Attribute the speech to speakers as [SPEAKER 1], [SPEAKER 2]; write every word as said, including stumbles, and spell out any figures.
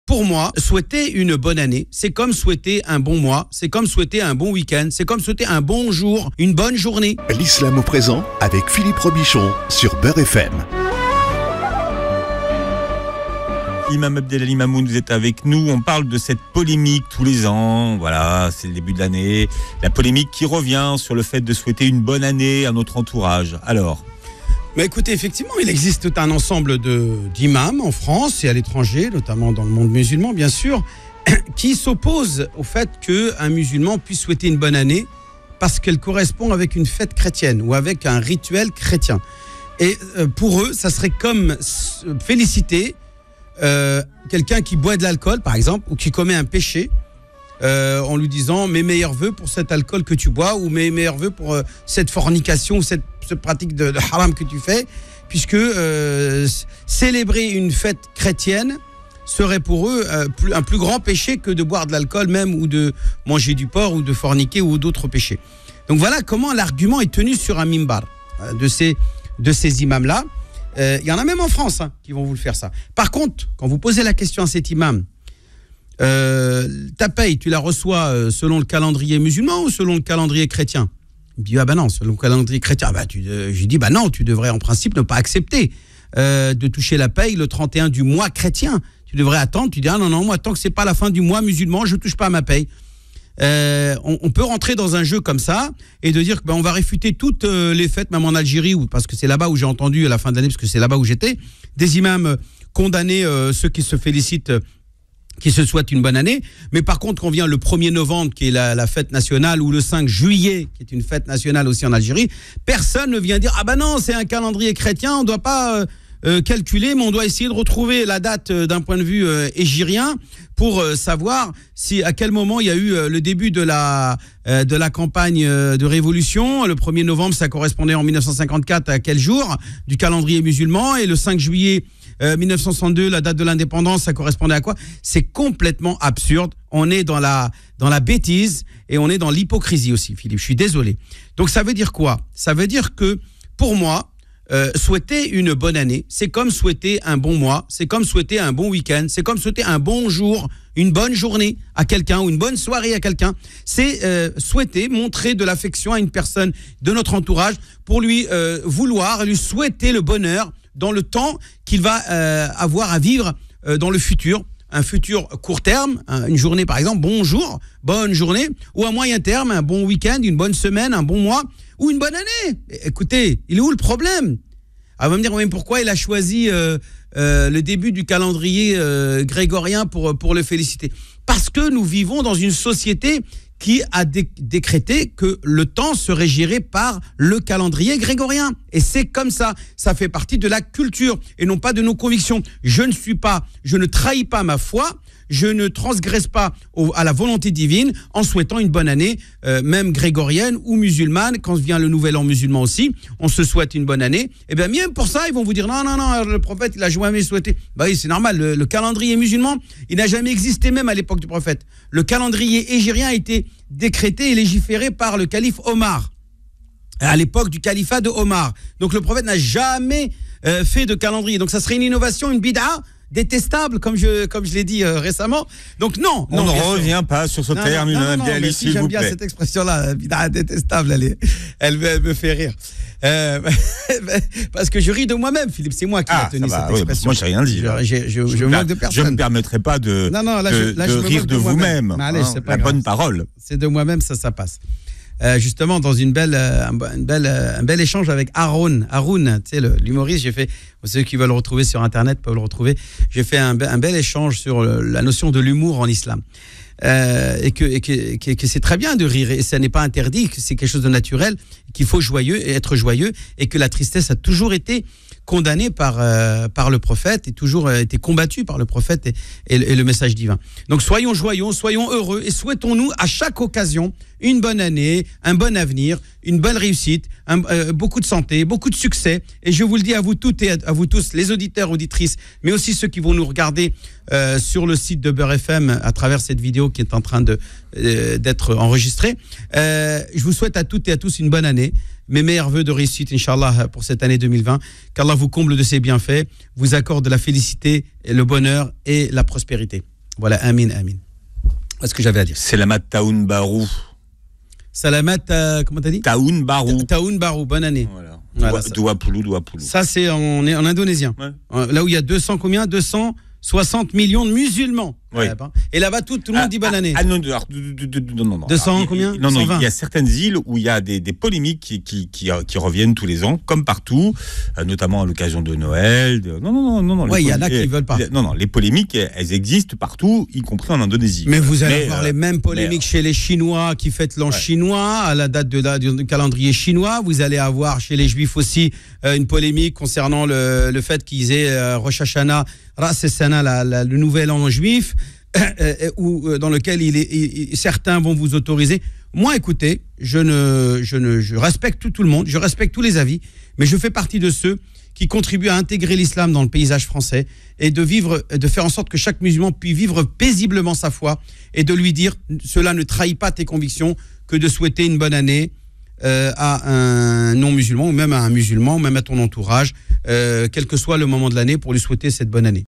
[SPEAKER 1] pour moi, souhaiter une bonne année, c'est comme souhaiter un bon mois, c'est comme souhaiter un bon week-end, c'est comme souhaiter un bon jour, une bonne journée.
[SPEAKER 2] L'islam au présent avec Philippe Robichon sur Beurre F M.
[SPEAKER 3] Imam Abdelali Mamoun, vous êtes avec nous. On parle de cette polémique tous les ans. Voilà, c'est le début de l'année. La polémique qui revient sur le fait de souhaiter une bonne année à notre entourage. Alors
[SPEAKER 1] Mais écoutez, effectivement, il existe tout un ensemble de, d'imams en France et à l'étranger, notamment dans le monde musulman, bien sûr, qui s'opposent au fait qu'un musulman puisse souhaiter une bonne année parce qu'elle correspond avec une fête chrétienne ou avec un rituel chrétien. Et pour eux, ça serait comme féliciter Euh, quelqu'un qui boit de l'alcool, par exemple, ou qui commet un péché, euh, en lui disant mes meilleurs vœux pour cet alcool que tu bois, ou mes meilleurs vœux pour euh, cette fornication ou cette, cette pratique de, de haram que tu fais, puisque euh, célébrer une fête chrétienne serait pour eux euh, plus, un plus grand péché que de boire de l'alcool même, ou de manger du porc, ou de forniquer, ou d'autres péchés. Donc voilà comment l'argument est tenu sur un mimbar euh, de ces, de ces imams-là. Il euh, y en a même en France hein, qui vont vous le faire ça. Par contre, quand vous posez la question à cet imam, euh, ta paye, tu la reçois euh, selon le calendrier musulman ou selon le calendrier chrétien? Il me dit, ah ben non, selon le calendrier chrétien. Ah ben, tu, euh, je lui dis, bah non, tu devrais en principe ne pas accepter euh, de toucher la paye le trente et un du mois chrétien. Tu devrais attendre, tu dis, ah non, non, moi, tant que c'est pas la fin du mois musulman, je ne touche pas à ma paye. Euh, on, on peut rentrer dans un jeu comme ça et de dire que ben, on va réfuter toutes euh, les fêtes, même en Algérie, ou, parce que c'est là-bas où j'ai entendu à la fin de l'année, parce que c'est là-bas où j'étais, des imams euh, condamner euh, ceux qui se félicitent, euh, qui se souhaitent une bonne année. Mais par contre, quand vient le premier novembre, qui est la, la fête nationale, ou le cinq juillet, qui est une fête nationale aussi en Algérie, personne ne vient dire ah ben non, c'est un calendrier chrétien, on ne doit pas euh, euh, calculer, mais on doit essayer de retrouver la date euh, d'un point de vue euh, hégirien pour euh, savoir si à quel moment il y a eu euh, le début de la euh, de la campagne euh, de révolution. Le premier novembre, ça correspondait en mille neuf cent cinquante-quatre à quel jour du calendrier musulman, et le cinq juillet euh, mille neuf cent soixante-deux, la date de l'indépendance, ça correspondait à quoi? C'est complètement absurde. On est dans la dans la bêtise et on est dans l'hypocrisie aussi, Philippe. Je suis désolé. Donc ça veut dire quoi? Ça veut dire que pour moi, Euh, souhaiter une bonne année, c'est comme souhaiter un bon mois, c'est comme souhaiter un bon week-end, c'est comme souhaiter un bon jour, une bonne journée à quelqu'un ou une bonne soirée à quelqu'un. C'est euh, souhaiter, montrer de l'affection à une personne de notre entourage pour lui euh, vouloir, lui souhaiter le bonheur dans le temps qu'il va euh, avoir à vivre euh, dans le futur. Un futur court terme, une journée par exemple, bonjour, bonne journée, ou à moyen terme, un bon week-end, une bonne semaine, un bon mois, ou une bonne année. Écoutez, il est où le problème? Ah, on va me dire, mais pourquoi il a choisi euh, euh, le début du calendrier euh, grégorien pour, pour le féliciter? Parce que nous vivons dans une société qui a dé- décrété que le temps serait géré par le calendrier grégorien. Et c'est comme ça. Ça fait partie de la culture et non pas de nos convictions. Je ne suis pas, je ne trahis pas ma foi, je ne transgresse pas au, à la volonté divine en souhaitant une bonne année, euh, même grégorienne ou musulmane. Quand vient le nouvel an musulman aussi, on se souhaite une bonne année. Et bien, même pour ça, ils vont vous dire, non, non, non, le prophète, il a jamais souhaité. Bah oui, c'est normal, le, le calendrier musulman, il n'a jamais existé même à l'époque du prophète. Le calendrier hégirien a été décrété et légiféré par le calife Omar, à l'époque du califat de Omar. Donc le prophète n'a jamais euh, fait de calendrier. Donc ça serait une innovation, une bid'a détestable, comme je, comme je l'ai dit euh, récemment. Donc non,
[SPEAKER 3] on
[SPEAKER 1] non,
[SPEAKER 3] ne revient sûr. pas sur ce
[SPEAKER 1] non,
[SPEAKER 3] terme,
[SPEAKER 1] non, non, non,
[SPEAKER 3] Abdelali,
[SPEAKER 1] si
[SPEAKER 3] s'il
[SPEAKER 1] j'aime
[SPEAKER 3] vous
[SPEAKER 1] bien
[SPEAKER 3] plaît.
[SPEAKER 1] cette expression-là, bid'a détestable, elle, est, elle, me, elle me fait rire. Euh, parce que je ris de moi-même, Philippe, c'est moi qui
[SPEAKER 3] ah,
[SPEAKER 1] ai tenu
[SPEAKER 3] va,
[SPEAKER 1] cette
[SPEAKER 3] oui,
[SPEAKER 1] expression.
[SPEAKER 3] moi, j'ai rien dit.
[SPEAKER 1] Je, je, je, je, je me moque de personne.
[SPEAKER 3] Je ne me permettrai pas de,
[SPEAKER 1] non, non, là,
[SPEAKER 3] de,
[SPEAKER 1] je, là,
[SPEAKER 3] de
[SPEAKER 1] je
[SPEAKER 3] rire de, de vous-même.
[SPEAKER 1] Allez,
[SPEAKER 3] hein,
[SPEAKER 1] c'est pas
[SPEAKER 3] la
[SPEAKER 1] grave.
[SPEAKER 3] bonne parole.
[SPEAKER 1] C'est de moi-même, ça, ça passe. Euh, justement, dans une belle, euh, un, belle, euh, un bel échange avec Haroun, Haroun, tu sais, le, l'humoriste, j'ai fait, ceux qui veulent le retrouver sur Internet peuvent le retrouver, j'ai fait un, un bel échange sur le, la notion de l'humour en islam. Euh, et, que, et que, que, que c'est très bien de rire, et ça n'est pas interdit, que c'est quelque chose de naturel, qu'il faut joyeux et être joyeux, et que la tristesse a toujours été condamnée par, euh, par le prophète, et toujours été combattue par le prophète et, et, et le message divin. Donc soyons joyeux, soyons heureux, et souhaitons-nous à chaque occasion une bonne année, un bon avenir, une bonne réussite, un, euh, beaucoup de santé, beaucoup de succès. Et je vous le dis à vous toutes et à, à vous tous, les auditeurs, auditrices, mais aussi ceux qui vont nous regarder euh, sur le site de Beurre F M à travers cette vidéo qui est en train de, euh, d'être enregistrée. Euh, je vous souhaite à toutes et à tous une bonne année. Mes meilleurs vœux de réussite, Inch'Allah, pour cette année deux mille vingt. Qu'Allah vous comble de ses bienfaits, vous accorde la félicité, et le bonheur et la prospérité. Voilà, amin, amin. Voilà ce que j'avais à dire.
[SPEAKER 3] Selamat Tahun Baru.
[SPEAKER 1] Salamat, euh, comment t'as dit?
[SPEAKER 3] Tahun Baru.
[SPEAKER 1] Tahun Baru, bonne année.
[SPEAKER 3] Voilà.
[SPEAKER 1] Voilà,
[SPEAKER 3] Dua Pulu, Dua Pulu.
[SPEAKER 1] Ça, c'est en, en indonésien.
[SPEAKER 3] Ouais.
[SPEAKER 1] Là où il y a deux cents, combien deux cent soixante millions de musulmans.
[SPEAKER 3] Oui.
[SPEAKER 1] Et là-bas, tout, tout le monde
[SPEAKER 3] ah,
[SPEAKER 1] dit bonne année.
[SPEAKER 3] Ah non, alors, non, non, non.
[SPEAKER 1] deux cents,
[SPEAKER 3] alors,
[SPEAKER 1] combien
[SPEAKER 3] Non, non,
[SPEAKER 1] cent vingt.
[SPEAKER 3] il y a certaines îles où il y a des, des polémiques qui, qui, qui, qui reviennent tous les ans, comme partout, euh, notamment à l'occasion de Noël. De... Non, non, non, non. non
[SPEAKER 1] ouais, il y en a
[SPEAKER 3] les,
[SPEAKER 1] qui veulent pas.
[SPEAKER 3] Les, non, non, les polémiques, elles existent partout, y compris en Indonésie.
[SPEAKER 1] Mais vous allez
[SPEAKER 3] mais,
[SPEAKER 1] voir
[SPEAKER 3] euh,
[SPEAKER 1] les mêmes polémiques
[SPEAKER 3] mais,
[SPEAKER 1] chez les Chinois qui fêtent l'an ouais. chinois, à la date de la, du calendrier chinois. Vous allez avoir chez les Juifs aussi euh, une polémique concernant le, le fait qu'ils aient euh, Rosh Hashanah, Ras Hashanah, la, la, le nouvel an juif. Euh, ou dans lequel il est, il, certains vont vous autoriser. Moi, écoutez, je ne, je ne, je respecte tout, tout le monde, je respecte tous les avis, mais je fais partie de ceux qui contribuent à intégrer l'islam dans le paysage français et de vivre, de faire en sorte que chaque musulman puisse vivre paisiblement sa foi et de lui dire cela ne trahit pas tes convictions que de souhaiter une bonne année euh, à un non-musulman ou même à un musulman ou même à ton entourage, euh, quel que soit le moment de l'année pour lui souhaiter cette bonne année.